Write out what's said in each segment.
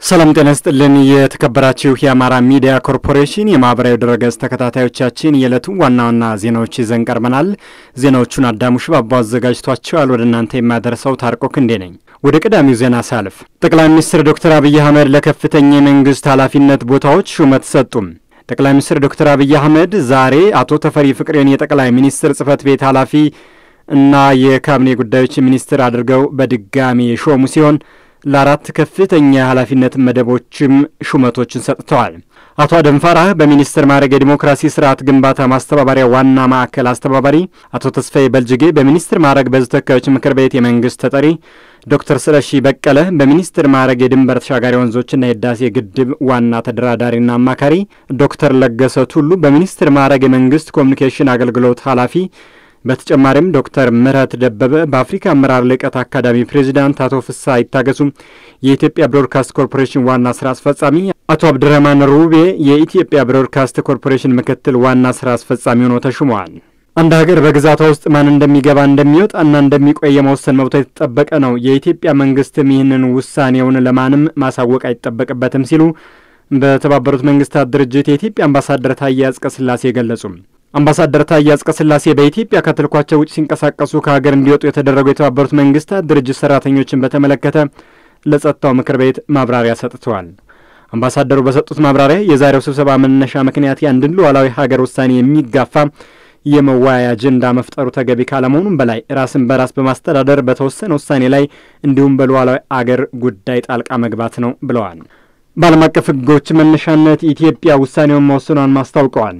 ሰላም ጤና ይስጥልን የተከበራችሁ የአማራ ሚዲያ ኮርፖሬሽን የማህበራዊ ድረገጽ ተከታታዮቻችን የዕለቱ ዋና ዋና ዜናዎች ይዘን ቀርበናል። ዜናዎቹን አዳሙ ሽባባው አዘጋጅቷቸዋል። ወደ እናንተ የማደርሰው ታርቆ ክንዴ ነኝ። ወደ ቀዳሚው ዜና ሳልፍ ጠቅላይ ሚኒስትር ዶክተር አብይ አህመድ ለከፍተኛ የመንግስት ኃላፊነት ቦታዎች ሹመት ሰጡ። ጠቅላይ ሚኒስትር ዶክተር አብይ አህመድ ዛሬ አቶ ተፈሪ ፍቅሬን የጠቅላይ ሚኒስትር ጽህፈት ቤት ኃላፊ እና የካቢኔ ጉዳዮች ሚኒስትር አድርገው በድጋሚ የሾሙ ሲሆን ለአራት ከፍተኛ ኃላፊነት መደቦችም ሹመቶችን ሰጥተዋል። አቶ አደም ፋራህ በሚኒስትር ማዕረግ የዲሞክራሲ ስርዓት ግንባታ ማስተባበሪያ ዋና ማዕከል አስተባባሪ፣ አቶ ተስፋዬ በልጅጌ በሚኒስትር ማዕረግ በሕዝብ ተወካዮች ምክር ቤት የመንግስት ተጠሪ፣ ዶክተር ስለሺ በቀለ በሚኒስትር ማዕረግ የድንበር ተሻጋሪ ወንዞችና የህዳሴ ግድብ ዋና ተደራዳሪና አማካሪ፣ ዶክተር ለገሰ ቱሉ በሚኒስትር ማዕረግ የመንግስት ኮሚኒኬሽን አገልግሎት ኃላፊ፣ በተጨማሪም ዶክተር ምህረት ደበበ በአፍሪካ አመራር ልቀት አካዳሚ ፕሬዚዳንት፣ አቶ ፍሳ ይታገሱ የኢትዮጵያ ብሮድካስት ኮርፖሬሽን ዋና ስራ አስፈጻሚ፣ አቶ አብድረህማን ሩቤ የኢትዮጵያ ብሮድካስት ኮርፖሬሽን ምክትል ዋና ስራ አስፈጻሚ ሆነው ተሹመዋል። አንድ ሀገር በግዛቷ ውስጥ ማን እንደሚገባ እንደሚወጣና እንደሚቆይ የመወሰን መብቷ የተጠበቀ ነው። የኢትዮጵያ መንግስትም ይህንን ውሳኔውን ለማንም ማሳወቅ አይጠበቅበትም ሲሉ በተባበሩት መንግስታት ድርጅት የኢትዮጵያ አምባሳደር ታዬ አጽቀሥላሴ ገለጹ። አምባሳደር ታዬ አጽቀሥላሴ በኢትዮጵያ ከተልኳቸው ውጭ ሲንቀሳቀሱ ከሀገር እንዲወጡ የተደረጉ የተባበሩት መንግስታት ድርጅት ሰራተኞችን በተመለከተ ለጸጥታው ምክር ቤት ማብራሪያ ሰጥተዋል። አምባሳደሩ በሰጡት ማብራሪያ የዛሬው ስብሰባ መነሻ ምክንያት የአንድን ሉዓላዊ ሀገር ውሳኔ የሚጋፋ የመወያያ አጀንዳ መፍጠሩ ተገቢ ካለመሆኑም በላይ ራስን በራስ በማስተዳደር በተወሰነ ውሳኔ ላይ እንዲሁም በሉዓላዊ አገር ጉዳይ ጣልቃ መግባት ነው ብለዋል። በዓለም አቀፍ ሕጎች መነሻነት ኢትዮጵያ ውሳኔውን መወሰኗን ማስታውቀዋል።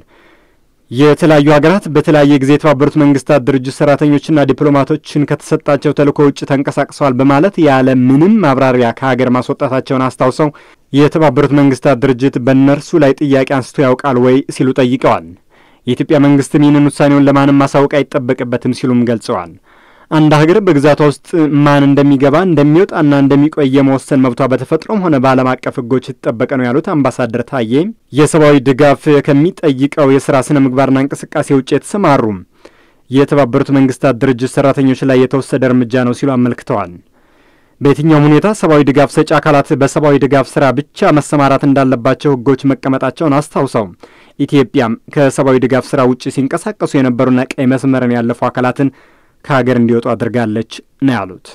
የተለያዩ ሀገራት በተለያየ ጊዜ የተባበሩት መንግስታት ድርጅት ሰራተኞችና ዲፕሎማቶችን ከተሰጣቸው ተልእኮ ውጭ ተንቀሳቅሰዋል በማለት ያለ ምንም ማብራሪያ ከሀገር ማስወጣታቸውን አስታውሰው የተባበሩት መንግስታት ድርጅት በእነርሱ ላይ ጥያቄ አንስቶ ያውቃል ወይ ሲሉ ጠይቀዋል። የኢትዮጵያ መንግስትም ይህንን ውሳኔውን ለማንም ማሳወቅ አይጠበቅበትም ሲሉም ገልጸዋል። አንድ ሀገር በግዛቷ ውስጥ ማን እንደሚገባ እንደሚወጣና እንደሚቆይ የመወሰን መብቷ በተፈጥሮም ሆነ በዓለም አቀፍ ሕጎች የተጠበቀ ነው ያሉት አምባሳደር ታዬ የሰብአዊ ድጋፍ ከሚጠይቀው የሥራ ስነ ምግባርና እንቅስቃሴ ውጭ የተሰማሩ የተባበሩት መንግስታት ድርጅት ሰራተኞች ላይ የተወሰደ እርምጃ ነው ሲሉ አመልክተዋል። በየትኛውም ሁኔታ ሰብአዊ ድጋፍ ሰጪ አካላት በሰብአዊ ድጋፍ ስራ ብቻ መሰማራት እንዳለባቸው ሕጎች መቀመጣቸውን አስታውሰው ኢትዮጵያም ከሰብአዊ ድጋፍ ስራ ውጭ ሲንቀሳቀሱ የነበሩና ቀይ መስመርን ያለፉ አካላትን ከሀገር እንዲወጡ አድርጋለች ነው ያሉት።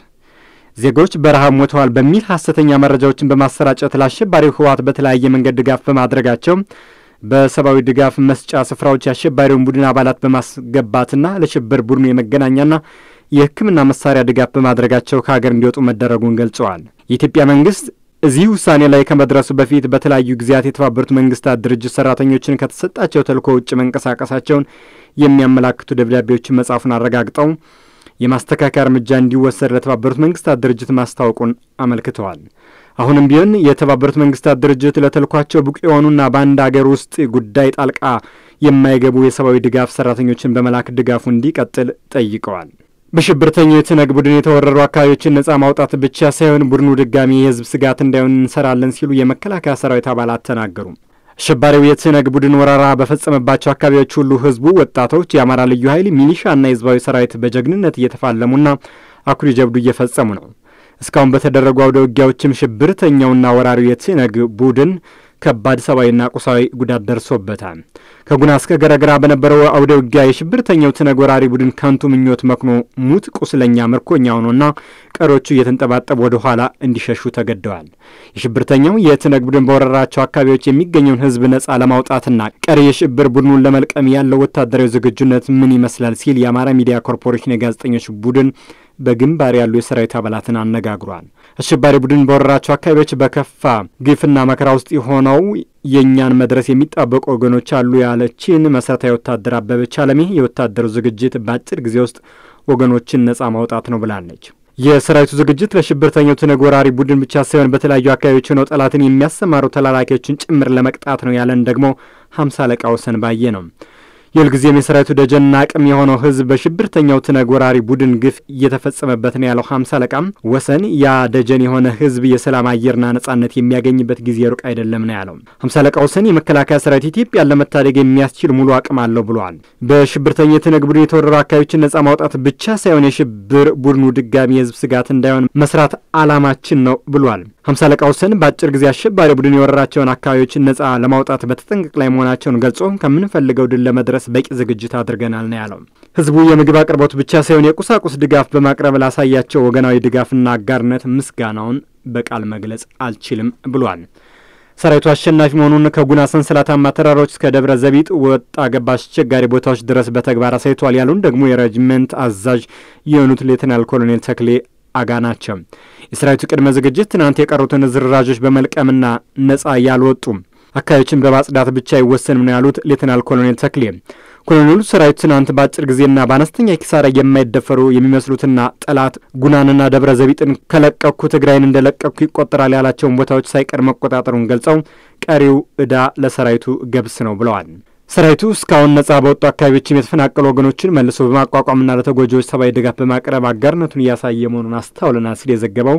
ዜጎች በረሃብ ሞተዋል በሚል ሐሰተኛ መረጃዎችን በማሰራጨት ለአሸባሪው ህወሓት በተለያየ መንገድ ድጋፍ በማድረጋቸው በሰብአዊ ድጋፍ መስጫ ስፍራዎች የአሸባሪውን ቡድን አባላት በማስገባትና ለሽብር ቡድኑ የመገናኛና የሕክምና መሳሪያ ድጋፍ በማድረጋቸው ከሀገር እንዲወጡ መደረጉን ገልጸዋል። የኢትዮጵያ መንግስት እዚህ ውሳኔ ላይ ከመድረሱ በፊት በተለያዩ ጊዜያት የተባበሩት መንግስታት ድርጅት ሰራተኞችን ከተሰጣቸው ተልእኮ ውጭ መንቀሳቀሳቸውን የሚያመላክቱ ደብዳቤዎችን መጻፉን አረጋግጠው የማስተካከያ እርምጃ እንዲወሰድ ለተባበሩት መንግስታት ድርጅት ማስታወቁን አመልክተዋል። አሁንም ቢሆን የተባበሩት መንግስታት ድርጅት ለተልኳቸው ብቁ የሆኑና በአንድ አገር ውስጥ ጉዳይ ጣልቃ የማይገቡ የሰብአዊ ድጋፍ ሰራተኞችን በመላክ ድጋፉ እንዲቀጥል ጠይቀዋል። በሽብርተኛው የትነግ ቡድን የተወረሩ አካባቢዎችን ነጻ ማውጣት ብቻ ሳይሆን ቡድኑ ድጋሚ የህዝብ ስጋት እንዳይሆን እንሰራለን ሲሉ የመከላከያ ሰራዊት አባላት ተናገሩ። አሸባሪው የትነግ ቡድን ወረራ በፈጸመባቸው አካባቢዎች ሁሉ ህዝቡ፣ ወጣቶች፣ የአማራ ልዩ ኃይል፣ ሚሊሻና የህዝባዊ ሰራዊት በጀግንነት እየተፋለሙና አኩሪ ጀብዱ እየፈጸሙ ነው። እስካሁን በተደረጉ አውደ ውጊያዎችም ሽብርተኛውና ወራሪው የትነግ ቡድን ከባድ ሰብአዊና ቁሳዊ ጉዳት ደርሶበታል። ከጉና እስከ ገረገራ በነበረው አውደ ውጊያ የሽብርተኛው ትነግ ወራሪ ቡድን ከንቱ ምኞት መክኖ ሙት ቁስለኛ ምርኮኛ ሆኖና ቀሪዎቹ እየተንጠባጠቡ ወደ ኋላ እንዲሸሹ ተገደዋል። የሽብርተኛው የትነግ ቡድን በወረራቸው አካባቢዎች የሚገኘውን ህዝብ ነጻ ለማውጣትና ቀሪ የሽብር ቡድኑን ለመልቀም ያለው ወታደራዊ ዝግጁነት ምን ይመስላል ሲል የአማራ ሚዲያ ኮርፖሬሽን የጋዜጠኞች ቡድን በግንባር ያሉ የሰራዊት አባላትን አነጋግሯል። አሸባሪ ቡድን በወረራቸው አካባቢዎች በከፋ ግፍና መከራ ውስጥ ሆነው የእኛን መድረስ የሚጣበቁ ወገኖች አሉ ያለችን መሰረታዊ ወታደር አበበች አለሜ የወታደሩ ዝግጅት በአጭር ጊዜ ውስጥ ወገኖችን ነጻ ማውጣት ነው ብላለች። የሰራዊቱ ዝግጅት ለሽብርተኛው ትነግ ወራሪ ቡድን ብቻ ሳይሆን በተለያዩ አካባቢዎች ሆነው ጠላትን የሚያሰማሩ ተላላኪዎችን ጭምር ለመቅጣት ነው ያለን ደግሞ 50 አለቃ ወሰን ባየ ነው። የልጊዜም የሰራዊቱ ደጀንና አቅም የሆነው ህዝብ በሽብርተኛው ትነግ ወራሪ ቡድን ግፍ እየተፈጸመበት ነው ያለው 50 አለቃም ወሰን ያ ደጀን የሆነ ህዝብ የሰላም አየርና ነጻነት የሚያገኝበት ጊዜ ሩቅ አይደለም ነው ያለው። 50 አለቃ ወሰን የመከላከያ ሰራዊት ኢትዮጵያን ለመታደግ የሚያስችል ሙሉ አቅም አለው ብለዋል። በሽብርተኛ የትነግ ቡድን የተወረሩ አካባቢዎችን ነጻ ማውጣት ብቻ ሳይሆን የሽብር ቡድኑ ድጋሚ የህዝብ ስጋት እንዳይሆን መስራት አላማችን ነው ብሏል። 50 አለቃ ወሰን በአጭር ጊዜ አሸባሪ ቡድን የወረራቸውን አካባቢዎችን ነጻ ለማውጣት በተጠንቀቅ ላይ መሆናቸውን ገልጾ ከምንፈልገው ድል ለመድረስ በቂ ዝግጅት አድርገናል ነው ያለው። ህዝቡ የምግብ አቅርቦት ብቻ ሳይሆን የቁሳቁስ ድጋፍ በማቅረብ ላሳያቸው ወገናዊ ድጋፍና አጋርነት ምስጋናውን በቃል መግለጽ አልችልም ብሏል። ሰራዊቱ አሸናፊ መሆኑን ከጉና ሰንሰለታማ ተራሮች እስከ ደብረ ዘቢጥ ወጣ ገባ አስቸጋሪ ቦታዎች ድረስ በተግባር አሳይቷል ያሉን ደግሞ የሬጅመንት አዛዥ የሆኑት ሌተናል ኮሎኔል ተክሌ አጋ ናቸው። የሰራዊቱ ቅድመ ዝግጅት ትናንት የቀሩትን ዝርራዦች በመልቀምና ነጻ ያልወጡ አካባቢዎችን በማጽዳት ብቻ አይወሰንም ነው ያሉት ሌተናል ኮሎኔል ተክሌ። ኮሎኔሉ ሰራዊቱ ትናንት በአጭር ጊዜና በአነስተኛ ኪሳራ የማይደፈሩ የሚመስሉትና ጠላት ጉናንና ደብረ ዘቢጥን ከለቀኩ ትግራይን እንደለቀኩ ይቆጠራል ያላቸውን ቦታዎች ሳይቀር መቆጣጠሩን ገልጸው ቀሪው ዕዳ ለሰራዊቱ ገብስ ነው ብለዋል። ሰራዊቱ እስካሁን ነጻ በወጡ አካባቢዎችም የተፈናቀሉ ወገኖችን መልሶ በማቋቋምና ለተጎጂዎች ሰብአዊ ድጋፍ በማቅረብ አጋርነቱን እያሳየ መሆኑን አስታውለናል ሲል የዘገበው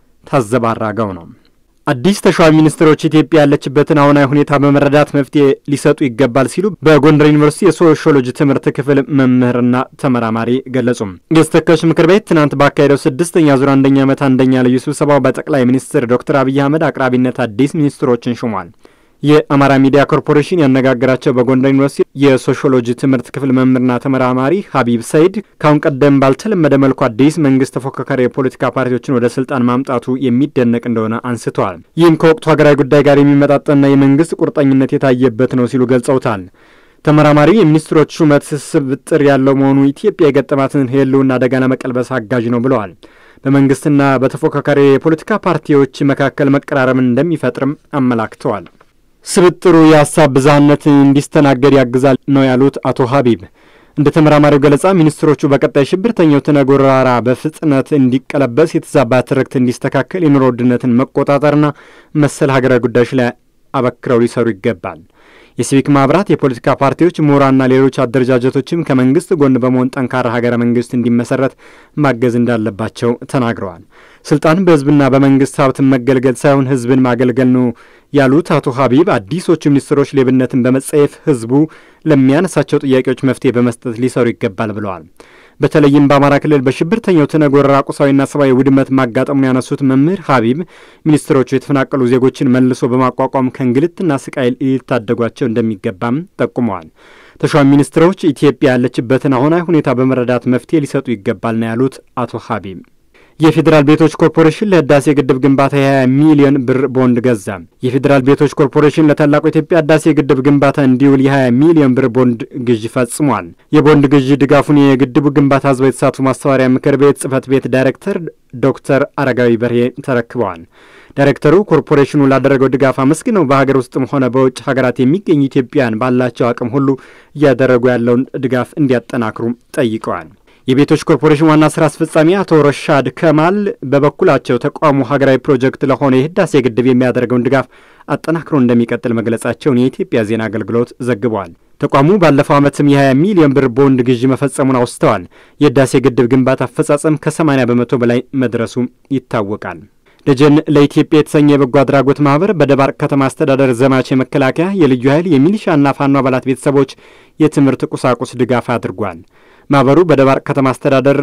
ታዘበ አራጋው ነው። አዲስ ተሿሚ ሚኒስትሮች ኢትዮጵያ ያለችበትን አሁናዊ ሁኔታ በመረዳት መፍትሄ ሊሰጡ ይገባል ሲሉ በጎንደር ዩኒቨርሲቲ የሶሺዮሎጂ ትምህርት ክፍል መምህርና ተመራማሪ ገለጹም። የተወካዮች ምክር ቤት ትናንት ባካሄደው 6ኛ ዙር 1ኛ ዓመት 1ኛ ልዩ ስብሰባው በጠቅላይ ሚኒስትር ዶክተር አብይ አህመድ አቅራቢነት አዲስ ሚኒስትሮችን ሾሟል። የአማራ ሚዲያ ኮርፖሬሽን ያነጋገራቸው በጎንደር ዩኒቨርሲቲ የሶሺዮሎጂ ትምህርት ክፍል መምህርና ተመራማሪ ሀቢብ ሰይድ ካሁን ቀደም ባልተለመደ መልኩ አዲስ መንግስት ተፎካካሪ የፖለቲካ ፓርቲዎችን ወደ ስልጣን ማምጣቱ የሚደነቅ እንደሆነ አንስተዋል። ይህም ከወቅቱ ሀገራዊ ጉዳይ ጋር የሚመጣጠንና የመንግስት ቁርጠኝነት የታየበት ነው ሲሉ ገልጸውታል። ተመራማሪው የሚኒስትሮች ሹመት ስብጥር ያለው መሆኑ ኢትዮጵያ የገጠማትን የህልውና አደጋ ለመቀልበስ አጋዥ ነው ብለዋል። በመንግስትና በተፎካካሪ የፖለቲካ ፓርቲዎች መካከል መቀራረብን እንደሚፈጥርም አመላክተዋል። ስብጥሩ የሀሳብ ብዝሃነትን እንዲስተናገድ ያግዛል ነው ያሉት አቶ ሀቢብ። እንደ ተመራማሪው ገለጻ ሚኒስትሮቹ በቀጣይ ሽብርተኛው ትነግ ወረራ በፍጥነት እንዲቀለበስ፣ የተዛባ ትርክት እንዲስተካከል፣ የኑሮ ውድነትን መቆጣጠርና መሰል ሀገራዊ ጉዳዮች ላይ አበክረው ሊሰሩ ይገባል። የሲቪክ ማህበራት፣ የፖለቲካ ፓርቲዎች፣ ምሁራንና ሌሎች አደረጃጀቶችም ከመንግስት ጎን በመሆን ጠንካራ ሀገረ መንግስት እንዲመሰረት ማገዝ እንዳለባቸው ተናግረዋል። ስልጣን በህዝብና በመንግስት ሀብት መገልገል ሳይሆን ህዝብን ማገልገል ነው ያሉት አቶ ሀቢብ አዲሶቹ ሚኒስትሮች ሌብነትን በመጸየፍ ህዝቡ ለሚያነሳቸው ጥያቄዎች መፍትሄ በመስጠት ሊሰሩ ይገባል ብለዋል። በተለይም በአማራ ክልል በሽብርተኛው ትነግ ወረራ ቁሳዊና ሰብአዊ ውድመት ማጋጠሙን ያነሱት መምህር ሀቢብ ሚኒስትሮቹ የተፈናቀሉ ዜጎችን መልሶ በማቋቋም ከእንግልትና ስቃይ ሊታደጓቸው እንደሚገባም ጠቁመዋል። ተሿሚ ሚኒስትሮች ኢትዮጵያ ያለችበትን አሁናዊ ሁኔታ በመረዳት መፍትሄ ሊሰጡ ይገባል ነው ያሉት አቶ ሀቢብ። የፌዴራል ቤቶች ኮርፖሬሽን ለህዳሴ ግድብ ግንባታ የ20 ሚሊዮን ብር ቦንድ ገዛ። የፌዴራል ቤቶች ኮርፖሬሽን ለታላቁ የኢትዮጵያ ህዳሴ ግድብ ግንባታ እንዲውል የ20 ሚሊዮን ብር ቦንድ ግዢ ፈጽሟል። የቦንድ ግዢ ድጋፉን የግድቡ ግንባታ ህዝባዊ ተሳትፎ ማስተባበሪያ ምክር ቤት ጽህፈት ቤት ዳይሬክተር ዶክተር አረጋዊ በርሄ ተረክበዋል። ዳይሬክተሩ ኮርፖሬሽኑ ላደረገው ድጋፍ አመስግነው በሀገር ውስጥም ሆነ በውጭ ሀገራት የሚገኙ ኢትዮጵያውያን ባላቸው አቅም ሁሉ እያደረጉ ያለውን ድጋፍ እንዲያጠናክሩ ጠይቀዋል። የቤቶች ኮርፖሬሽን ዋና ስራ አስፈጻሚ አቶ ረሻድ ከማል በበኩላቸው ተቋሙ ሀገራዊ ፕሮጀክት ለሆነ የህዳሴ ግድብ የሚያደርገውን ድጋፍ አጠናክሮ እንደሚቀጥል መግለጻቸውን የኢትዮጵያ ዜና አገልግሎት ዘግቧል። ተቋሙ ባለፈው ዓመትም የ20 ሚሊዮን ብር ቦንድ ግዢ መፈጸሙን አውስተዋል። የህዳሴ ግድብ ግንባታ አፈጻጸም ከ80 በመቶ በላይ መድረሱ ይታወቃል። ደጀን ለኢትዮጵያ የተሰኘ የበጎ አድራጎት ማህበር በደባርቅ ከተማ አስተዳደር ዘማች የመከላከያ የልዩ ኃይል የሚሊሻና ፋኖ አባላት ቤተሰቦች የትምህርት ቁሳቁስ ድጋፍ አድርጓል። ማህበሩ በደባርቅ ከተማ አስተዳደር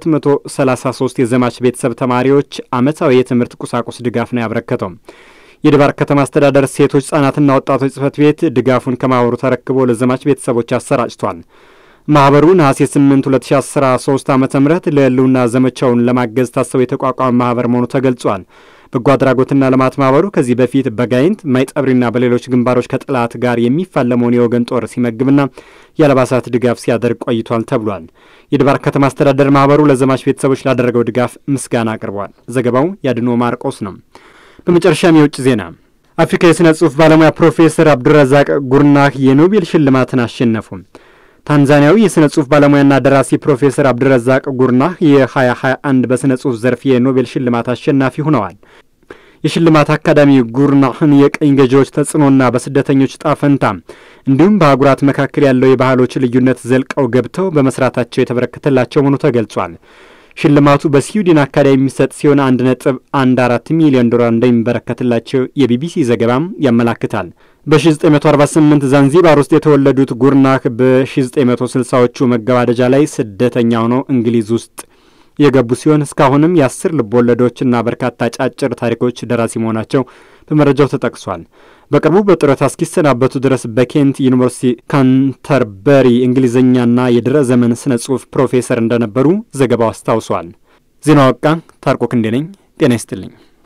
ለ233 የዘማች ቤተሰብ ተማሪዎች ዓመታዊ የትምህርት ቁሳቁስ ድጋፍ ነው ያበረከተው። የደባርቅ ከተማ አስተዳደር ሴቶች ህጻናትና ወጣቶች ጽህፈት ቤት ድጋፉን ከማህበሩ ተረክቦ ለዘማች ቤተሰቦች አሰራጭቷል። ማህበሩ ነሐሴ 8 2013 ዓ.ም ለህልውና ዘመቻውን ለማገዝ ታስቦ የተቋቋመ ማህበር መሆኑ ተገልጿል። በጎ አድራጎትና ልማት ማህበሩ ከዚህ በፊት በጋይንት ማይጠብሪና በሌሎች ግንባሮች ከጠላት ጋር የሚፋለመውን የወገን ጦር ሲመግብና የአልባሳት ድጋፍ ሲያደርግ ቆይቷል ተብሏል። የደባርቅ ከተማ አስተዳደር ማህበሩ ለዘማች ቤተሰቦች ላደረገው ድጋፍ ምስጋና አቅርቧል። ዘገባው ያድኖ ማርቆስ ነው። በመጨረሻም የውጭ ዜና። አፍሪካ የሥነ ጽሑፍ ባለሙያ ፕሮፌሰር አብዱረዛቅ ጉርናህ የኖቤል ሽልማትን አሸነፉ። ታንዛኒያዊ የሥነ ጽሑፍ ባለሙያና ደራሲ ፕሮፌሰር አብዱረዛቅ ጉርናህ የ2021 በሥነ ጽሑፍ ዘርፍ የኖቤል ሽልማት አሸናፊ ሆነዋል። የሽልማት አካዳሚ ጉርናህን የቀኝ ገዢዎች ተጽዕኖና በስደተኞች ጣፈንታ እንዲሁም በአህጉራት መካከል ያለው የባህሎች ልዩነት ዘልቀው ገብተው በመስራታቸው የተበረከተላቸው መሆኑ ተገልጿል። ሽልማቱ በስዊድን አካዳሚ የሚሰጥ ሲሆን 1.14 ሚሊዮን ዶላር እንደሚበረከትላቸው የቢቢሲ ዘገባም ያመላክታል። በ1948 ዛንዚባር ውስጥ የተወለዱት ጉርናህ በ1960ዎቹ መገባደጃ ላይ ስደተኛ ሆነው እንግሊዝ ውስጥ የገቡ ሲሆን እስካሁንም የ10 ልቦለዶችና በርካታ ጫጭር ታሪኮች ደራሲ መሆናቸው በመረጃው ተጠቅሷል። በቅርቡ በጡረታ እስኪሰናበቱ ድረስ በኬንት ዩኒቨርሲቲ ካንተርበሪ እንግሊዝኛና የድረ ዘመን ስነ ጽሑፍ ፕሮፌሰር እንደነበሩ ዘገባው አስታውሷል። ዜናው አበቃ። ታርቆ ክንዴ ነኝ። ጤና ይስጥልኝ።